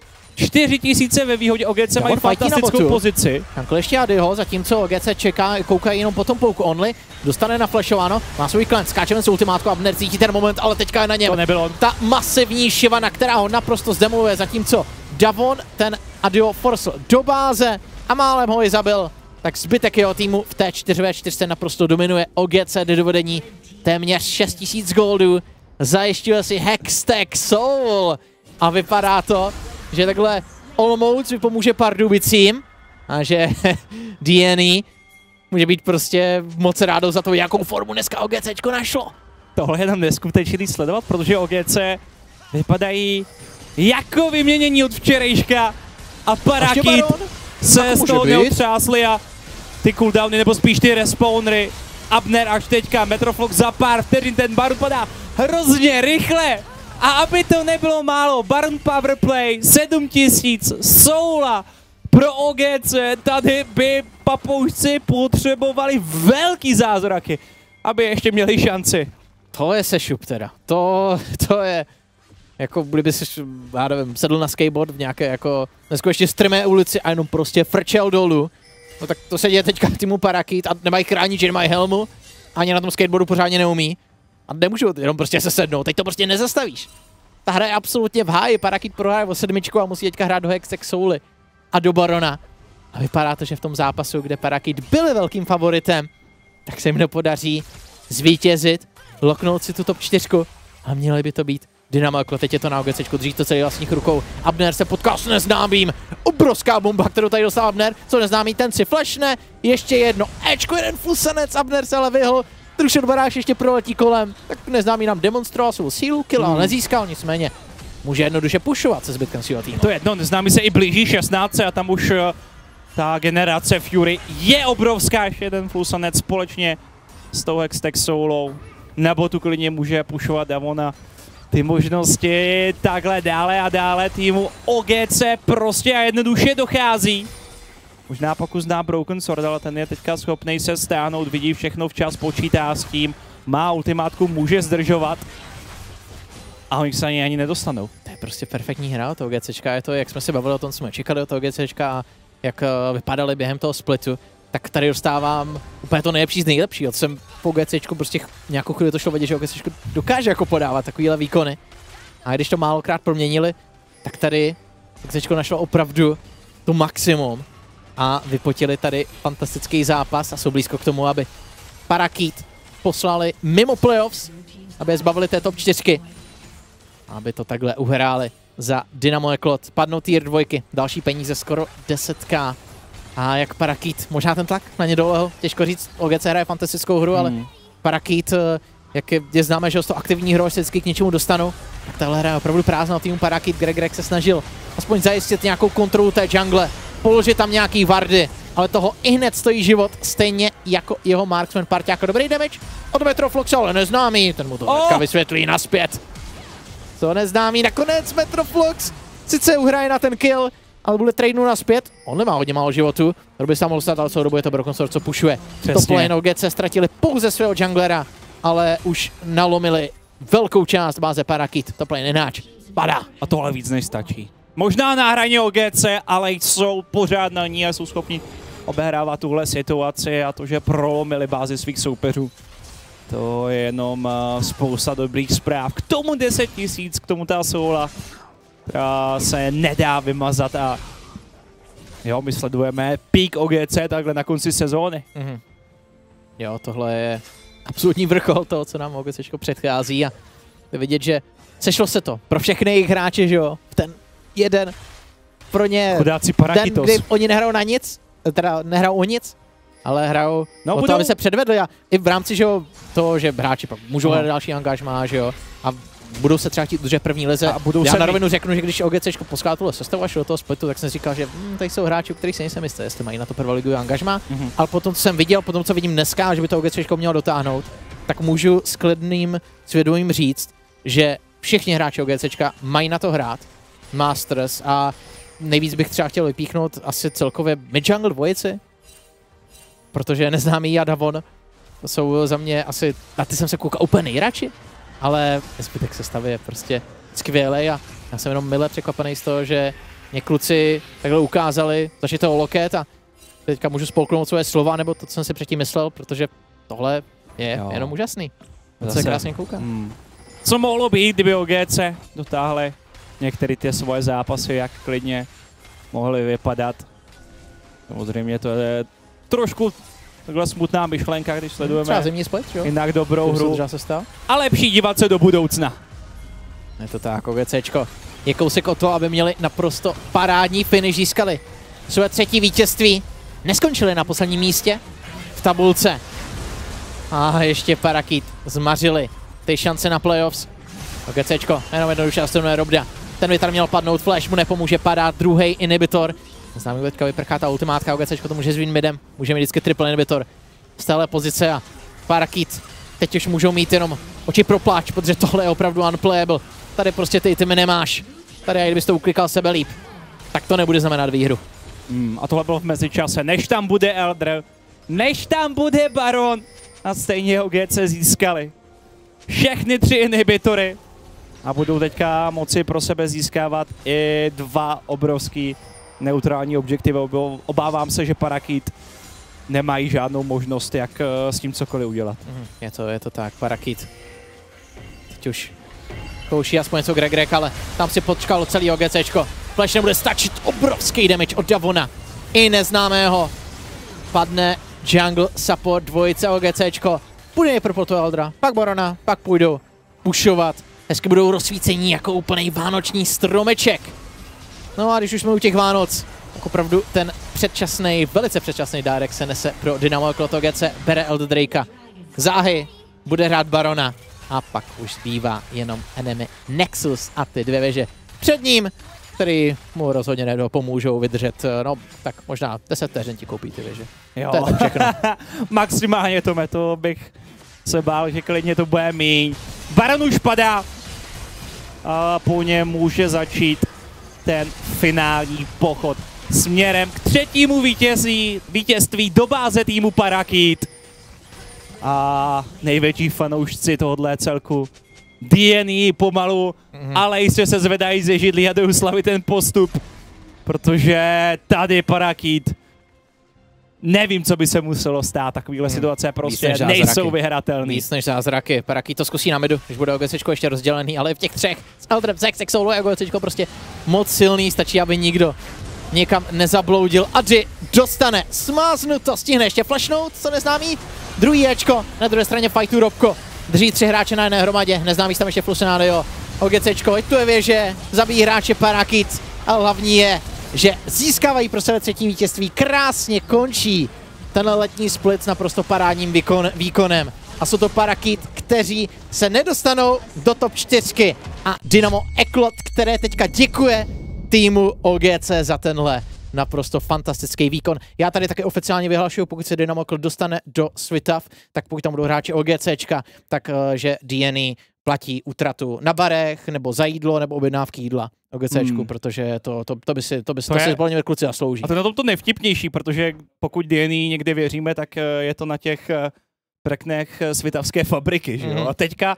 S2: 4000 ve výhodě, OGC mají fantastickou pozici.
S1: Kankl ještě Adyho, zatímco OGC čeká, koukají jenom potom poke only, dostane naflashováno, má svůj klen, skáčeme s ultimátkou a Abner cítí ten moment, ale teďka je na něm.
S2: To nebylo.
S1: Ta masivní Shyvana, která ho naprosto zdemoluje, zatímco Davon ten Adio forcel do báze a málem ho i zabil. Tak zbytek jeho týmu v té 4v4 naprosto dominuje. OGC do vedení téměř 6000 goldů. Zajišťuje si Hextech Soul. A vypadá to, že takhle Olomouc vypomůže Pardubicím. A že DNE může být prostě moc rádo za to, jakou formu dneska OGCčko našlo.
S2: Tohle je tam neskutečný sledovat, protože OGC vypadají jako vyměnění od včerejška. A Parakit se z toho neotřásli a ty cooldowny, nebo spíš ty respawnery. Abner až teďka, Metroflog za pár vteřin, ten Baron padá hrozně rychle. A aby to nebylo málo, Baron Powerplay, 7000, Soula pro OGC, tady by papoušci potřebovali velký zázraky, aby ještě měli šanci.
S1: To je sešup teda, to je, jako kdyby si, já nevím, sedl na skateboard v nějaké jako neskutečně strmé ulici a jenom prostě frčel dolů. No tak to se děje teďka týmu Parakit a nemají chránit, že nemají helmu, ani na tom skateboardu pořádně neumí. A nemůžu jenom prostě se sednout, teď to prostě nezastavíš. Ta hra je absolutně v háji, Parakit prohraje o 7 a musí teďka hrát do Hextech Souly a do Barona. A vypadá to, že v tom zápasu, kde Parakit byli velkým favoritem, tak se jim nepodaří zvítězit, loknout si tu top 4. A měli by to být Dynamo Eklo. Teď je to na OGCčku, drží to celý vlastních rukou. Abner se potká s neznámým. Obrovská bomba, kterou tady dostal Abner. Co neznámý, ten si flashne. Ještě jedno. Ečko, jeden flusanec. Abner se ale vyhl. Trušen Baráš ještě proletí kolem. Tak neznámý nám demonstroval svou sílu, kill, ale nezískal, nicméně může jednoduše pušovat se zbytkem svého týmu.
S2: To je jedno, neznámý se i blíží 16 a tam už ta generace Fury je obrovská. Ještě jeden flusanec společně s tou Hextech Soulou. Nebo tu klidně může pušovat Davona. Ty možnosti takhle dále a dále týmu OGC prostě a jednoduše dochází. Možná pokus na Broken Sword, ale ten je teďka schopný se stáhnout, vidí všechno včas, počítá s tím, má ultimátku, může zdržovat. A oni se ani nedostanou.
S1: To je prostě perfektní hra od OGCčka, je to, jak jsme se bavili o tom, co jsme čekali od OGCčka a jak vypadali během toho splitu. Tak tady dostávám úplně to nejlepší z nejlepšího. Jsem v OGCčku prostě nějakou chvíli to šlo vidět, že OGCčku dokáže jako podávat takovýhle výkony. A když to málokrát proměnili, tak tady OGCčko našlo opravdu to maximum. A vypotili tady fantastický zápas a jsou blízko k tomu, aby Parakit poslali mimo playoffs, aby je zbavili té top 4. Aby to takhle uhráli za Dynamo Eklo. Padnou tier 2, další peníze skoro 10k. A jak Parakit, možná ten tlak na ně dolehl, těžko říct, OGC hraje fantastickou hru, ale Parakit, jak je známe, že z toho aktivní hru se vždycky k něčemu dostanou, tak tahle hra je opravdu prázdná týmu Parakit. Greg se snažil aspoň zajistit nějakou kontrolu té jungle, položit tam nějaký wardy, ale toho i hned stojí život, stejně jako jeho marksman parťák. Dobrý damage od Metroflux, ale neznámý, ten mu to hnedka vysvětlí naspět. Co neznámý, nakonec Metroflux sice uhraje na ten kill, ale bude tradenu naspět. On nemá hodně málo životu, to by se mohl stát, ale celou dobu je to Broken Sword, co pušuje. Top lane OGC ztratili pouze svého junglera, ale už nalomili velkou část báze Parakit. Top lane hráč padá.
S2: A tohle víc než stačí. Možná na hraně OGC, ale jsou pořád na ní a jsou schopni obehrávat tuhle situaci a to, že prolomili bázi svých soupeřů. To je jenom spousta dobrých zpráv. K tomu 10 000, k tomu ta soula, která se nedá vymazat a jo, my sledujeme peak OGC takhle na konci sezóny.
S1: Jo, tohle je absolutní vrchol toho, co nám OGCčko předchází a je vidět, že sešlo se to pro všechny jejich hráče, že jo, v ten jeden pro ně
S2: chudáci
S1: den, kdy oni nehrajou na nic, teda nehrajou o nic, ale hrajou o to, aby se předvedli a i v rámci, že jo, toho, že hráči pak můžou hledat další angažmá, že jo, a budou se třeba chtít udržet první lize. Já na rovinu řeknu, že když OGCčko poskládá tuhle sestavu až do toho splitu, tak jsem říkal, že tady jsou hráči, u kterých se nejsem jistý, jestli mají na to prvoligový angažmá, ale potom, co jsem viděl, potom, co vidím dneska, že by to OGCčko mělo dotáhnout, tak můžu s klidným svědomím říct, že všichni hráči OGCčka mají na to hrát Masters a nejvíc bych třeba chtěl vypíchnout asi celkově mid-jungle dvojici, protože neznámý a Davon jsou za mě asi, na ty jsem se koukal úplně nejradši, ale zbytek sestavy je prostě skvělej a já jsem jenom mile překvapený z toho, že mě kluci takhle ukázali, začali toho loket a teďka můžu spolknout svoje slova, nebo to, co jsem si předtím myslel, protože tohle je jenom úžasný. To se krásně kouká.
S2: Co mohlo být, kdyby OGC dotáhli některé ty svoje zápasy, jak klidně mohly vypadat. Samozřejmě to je trošku takhle smutná myšlenka, když sledujeme jinak dobrou hru. A lepší dívat se do budoucna.
S1: Je to tak, OGCčko. Je kousek o to, aby měli naprosto parádní finish, získali své 3. vítězství. Neskončili na posledním místě v tabulce. A ještě Parakit zmařili ty šance na playoffs. OGCčko, jenom jednoduše astronuje Robda. Ten by tady měl padnout, flash mu nepomůže, padá druhý inhibitor. Známý teďka vyprchá ta ultimátka, OGCčko to může zvít midem, může mít vždycky triple inhibitor. Z téhle pozice a Parakit teď už můžou mít jenom oči pro pláč, protože tohle je opravdu unplayable. Tady prostě ty itemy nemáš. Tady, kdybys to uklikal sebe líp, tak to nebude znamenat výhru.
S2: A tohle bylo v mezičase, než tam bude Elder, než tam bude Baron a stejně OGC získali všechny 3 inhibitory a budou teďka moci pro sebe získávat i 2 obrovský neutrální objektivy. Obávám se, že Parakit nemají žádnou možnost, jak s tím cokoliv udělat.
S1: Je to tak, Parakit teď už kouší aspoň něco Greg, ale tam si počkalo celý OGCčko. Flash nebude stačit, obrovský damage od Davona. i neznámého. Padne jungle support dvojice OGCčko. Půjde pro Eldra, pak Barona, pak půjdou pushovat. Hezky budou rozsvícení jako úplnej vánoční stromeček. No a když už jsme u těch Vánoc, tak opravdu ten předčasný, velice předčasný dárek se nese pro Dynamo Eklot. OGC bere Elder Drakea. Záhy bude hrát Barona a pak už zbývá jenom enemy Nexus a ty dvě věže před ním, který mu rozhodně nepomůžou vydržet, no tak možná 10 vteřin ti koupí ty věže.
S2: Jo.
S1: To je všechno.
S2: Maximálně to bych se bál, že klidně to bude míň. Baron už padá a po něm může začít ten finální pochod směrem k třetímu vítězství do báze týmu Parakit. A největší fanoušci tohohle celku DNA pomalu, ale jistě se zvedají ze židlí a jdou slavit ten postup, protože tady Parakit, nevím, co by se muselo stát, takovýhle situace prostě nejsou vyhratelný.
S1: Víc než zázraky. Parakit to zkusí na midu, když bude OGCčko ještě rozdělený, ale v těch třech s Eldrem Zexek solo je OGCčko prostě moc silný, stačí, aby nikdo někam nezabloudil. Adži dostane smáznuto, stihne ještě flashnout, co neznámý. Druhý Ečko, na druhé straně fightu Robko. Drží 3 hráče na jedné hromadě, neznámý tam ještě Flusenadio. OGCčko, tu je věže, zabíjí hráče Parakit, a hlavní je, že získávají pro sebe třetí vítězství. Krásně končí tenhle letní split s naprosto parádním výkonem. A jsou to Parakit, kteří se nedostanou do top 4. A Dynamo Eklot, které teďka děkuje týmu OGC za tenhle naprosto fantastický výkon. Já tady taky oficiálně vyhlašuju, pokud se Dynamo Eklot dostane do Svitav, tak pokud tam budou hráči OGCčka, tak že DNA platí útratu na barech, nebo za jídlo, nebo objednávky jídla OGCčku, protože to by si zvolně kluci zaslouží.
S2: A to je na tom to nevtipnější, protože pokud DNA někde věříme, tak je to na těch prknech svitavské fabriky, že jo? A teďka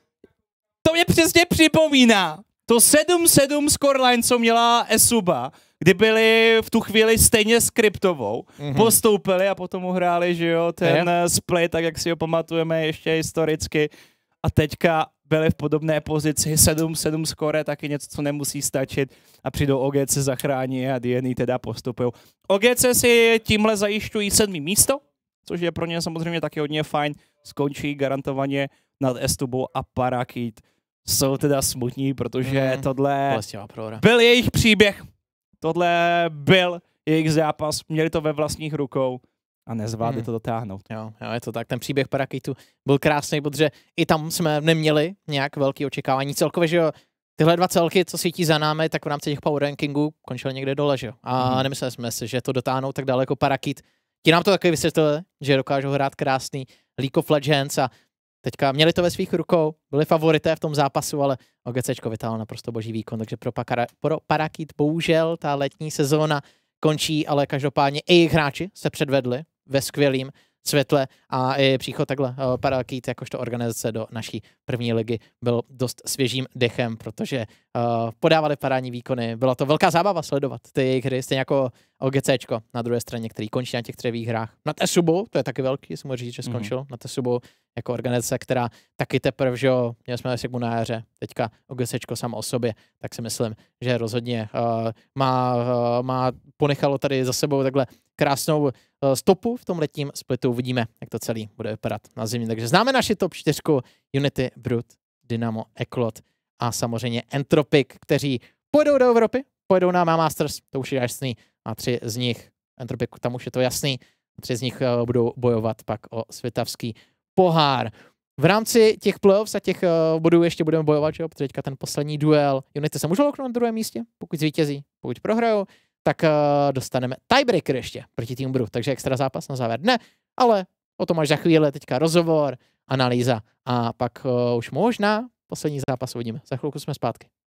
S2: to mě přesně připomíná to 7-7 scoreline, co měla Esuba, kdy byli v tu chvíli stejně s Kryptovou, postoupili a potom uhráli, že jo, ten split, tak jak si ho pamatujeme ještě historicky. A teďka byli v podobné pozici, 7-7 skore, taky něco, co nemusí stačit a přijdou OGC zachrání a DNA teda postupují. OGC si tímhle zajišťují 7. místo, což je pro ně samozřejmě taky hodně fajn, skončí garantovaně nad Estubou a Parakit. Jsou teda smutní, protože tohle byl jejich příběh, tohle byl jejich zápas, měli to ve vlastních rukou a nezvládli to dotáhnout.
S1: Jo, je to tak. Ten příběh Parakitu byl krásný, protože i tam jsme neměli nějak velké očekávání. Celkově, že jo, tyhle dva celky, co svítí za námi, tak v rámci těch power rankingů končili někde dole, že jo. A nemysleli jsme si, že to dotáhnou tak daleko Parakit. Ti nám to taky vysvětlili, že dokážou hrát krásný League of Legends a teďka měli to ve svých rukou, byli favorité v tom zápasu, ale OGCčko vytáhlo naprosto boží výkon, takže pro Parakit bohužel ta letní sezóna končí, ale každopádně i jejich hráči se předvedli ve skvělým světle a i příchod takhle Parakit jakožto organizace do naší první ligy byl dost svěžím dechem, protože podávali parádní výkony. Byla to velká zábava sledovat ty jejich hry, stejně jako OGCčko na druhé straně, který končí na těch 3 výhrách. Na Esubu, to je taky velký, jsem můžu říct, že skončil na Esubu jako organizace, která taky teprve, že jo, měli jsme Sigmu na jaře, teďka OGCčko samo o sobě, tak si myslím, že rozhodně ponechalo tady za sebou takhle krásnou stopu v tom letním splitu. Uvidíme, jak to celý bude vypadat na zimě. Takže známe naši top 4, Unity, Brut, Dynamo, Eklot a samozřejmě Entropic, kteří půjdou do Evropy, půjdou na Masters, to už je jasný, a 3 z nich, Entropic, tam už je to jasný, 3 z nich budou bojovat pak o světavský pohár. V rámci těch playoffs a těch bodů ještě budeme bojovat, že jo, protože teďka ten poslední duel, Unity se můžou louknout na druhém místě, pokud zvítězí, pokud prohrajou, tak dostaneme tiebreaker ještě proti týmu Brut, takže extra zápas na závěr dne, ale o tom až za chvíli, teďka rozhovor, analýza a pak už možná poslední zápas uvidíme. Za chvilku jsme zpátky.